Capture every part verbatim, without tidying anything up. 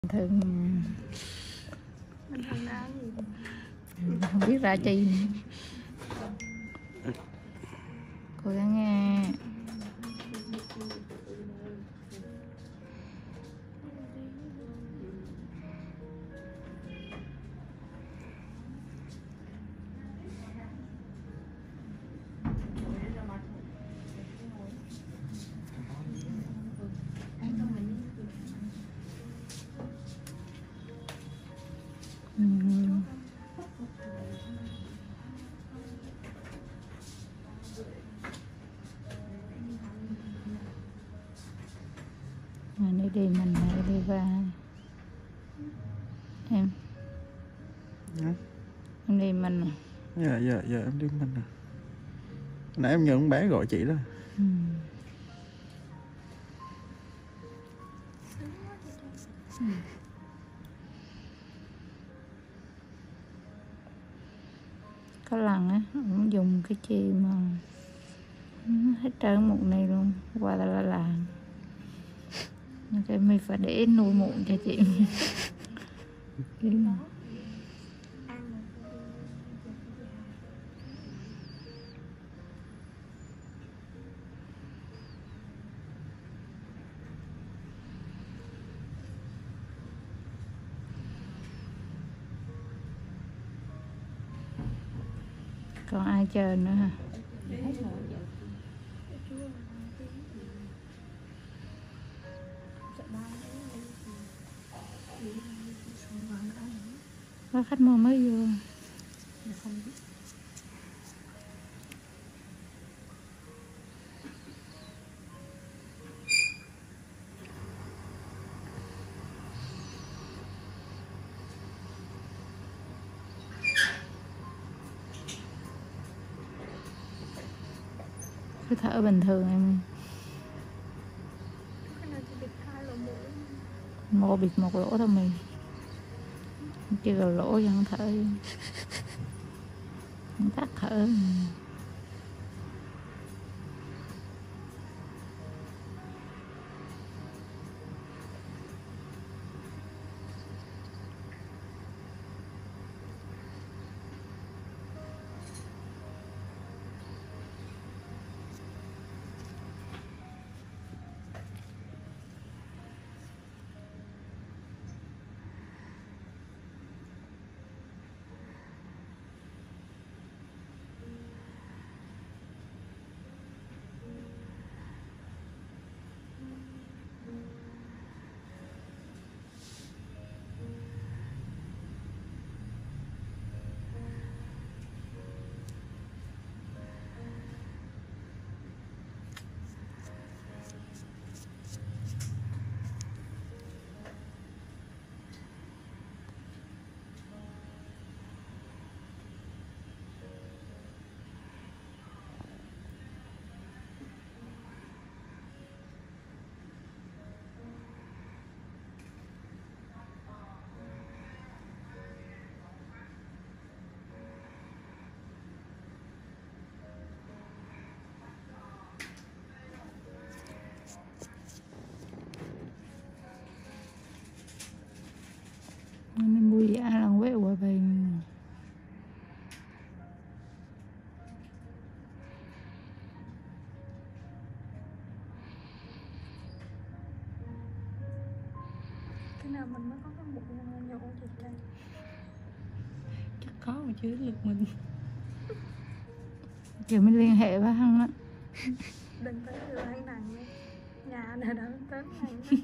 thường mình thường ra gì không biết ra chi nữa. Cố gắng nghe. Ừ. Mà đi đi mình hãy đi qua em Hả? em đi mình à. Dạ dạ dạ em đi mình à. Nãy em nhờ con bé gọi chị đó. Ừ. Ừ. Có lần á cũng dùng cái chi mà hết trơn mụn này luôn qua là là làm cái mình phải để nuôi mụn cho chị. Còn ai chờ nữa hả? Có khách mua mới vô. Cứ thở bình thường em. Mô bịt một lỗ thôi mình. Chưa có lỗ vẫn thở. Không tắt thở. Nên mua giá lần quét qua về. cái nào mình mới có cái bụng nhổ gì đây Chắc có mà chứ lực mình. Giờ mới liên hệ với hắn á. đừng tới từ anh nặng đi nhà này đã tới nặng đó.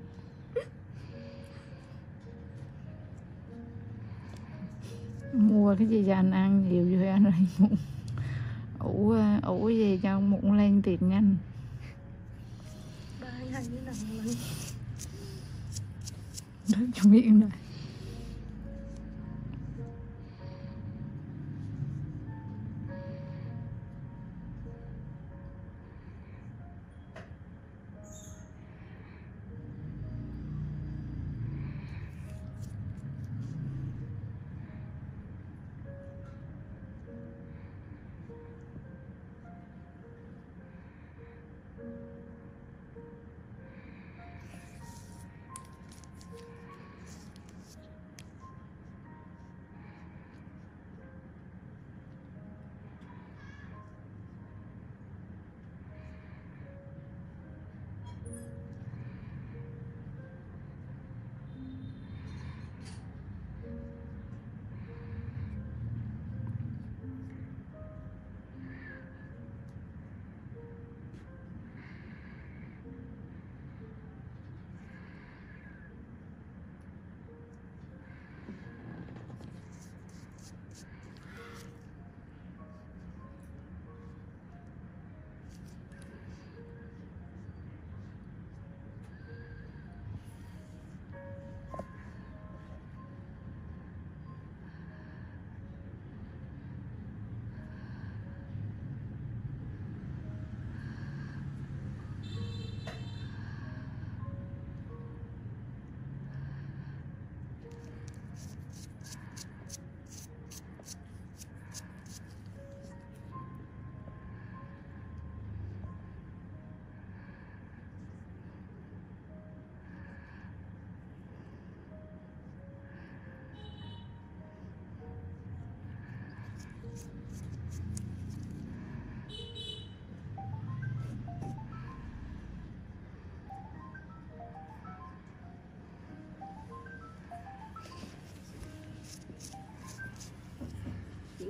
Mua cái gì cho anh ăn nhiều rồi anh lại mụn. Ủ ủ gì cho mụn lên tiệt nhanh. Ba ngày như nặng lần Đó cho miệng này.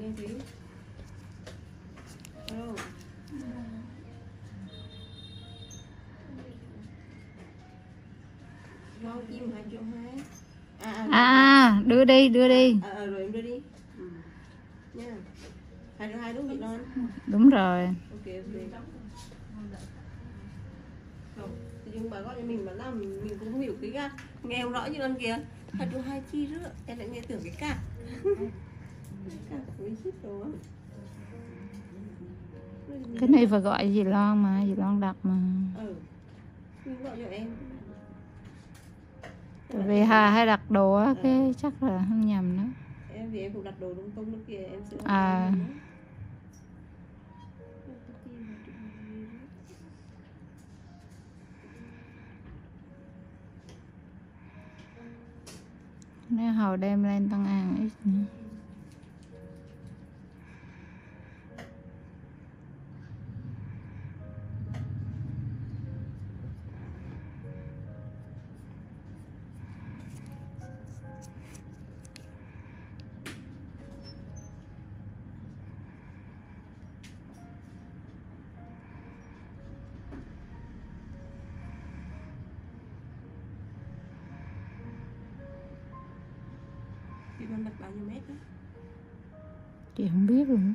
nghe tí. Đâu? Rau chim hai triệu hai. À, à, À, đưa đi, đưa đi. à, à rồi em đưa đi. Ừ. Nha. Hai triệu hai đúng chị Loan. Đúng rồi. Ok ok. Không, thì nhưng bà gọi cho mình mà làm mình cũng không hiểu cái cả. Nghe không rõ như lần kia. Hai triệu hai chi nữa, em lại nghe tưởng cái cả. Cả với ship đồ á. Cái này phải gọi dì Loan mà, dì Loan đặt mà. Ừ. Mình gọi cho em. Tại vì Hà hay đặt đồ á, cái chắc là không nhầm nữa. Em vì em cũng đặt đồ lung tung nữa kìa, em sẽ À. Nếu hồi đem lên Tân An ít nữa. Chị Loan đặt bao nhiêu mét đó? Chị không biết luôn.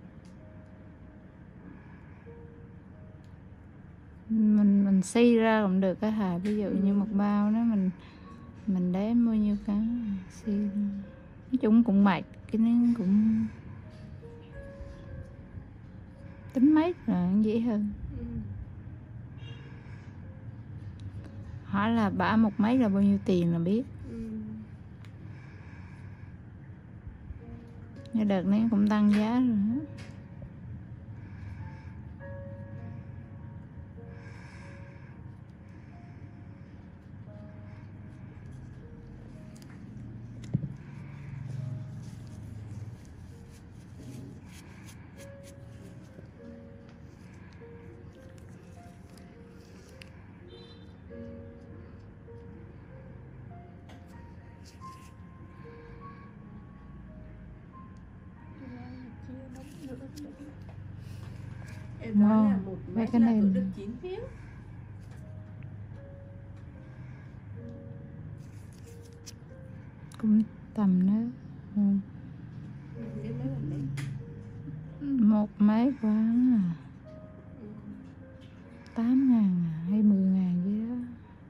Mình mình xi ra cũng được cái Hà, ví dụ như một bao đó mình mình đếm bao nhiêu cái xi ra. Nói chung cũng mệt, cái nó cũng tính mấy là dễ hơn. Ừ. Hỏi là bả một mấy là bao nhiêu tiền là biết. Ừ. Cái đợt này cũng tăng giá rồi đó. Em nói là Ngon. một Mấy mét cái là này cỡ nè. được chín tiếng. Cũng tầm đó. Ừ. Biết mấy lần đấy. Một mấy quá à. Ừ. Tám ngàn à, hay mười ngàn gì đó.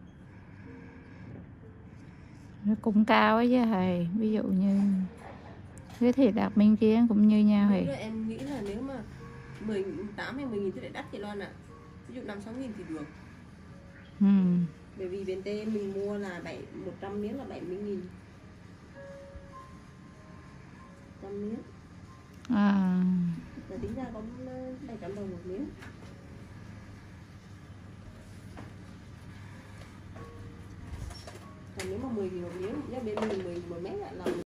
Nó cũng cao ấy chứ thầy. Ví dụ như cái thì đặt bên kia cũng như nhau Đúng thì rồi, em nghĩ là nếu mà mười tám hay mười nghìn thì lại đắt chị Loan ạ. Ví dụ năm sáu nghìn thì được. ừ. Bởi vì bên tê mình mua là bảy một trăm miếng là bảy mươi nghìn. Trăm miếng. À. Là tính ra có bảy trăm đồng một miếng. Còn nếu mà mười nghìn một miếng, nhá bên mình mười một mét lại là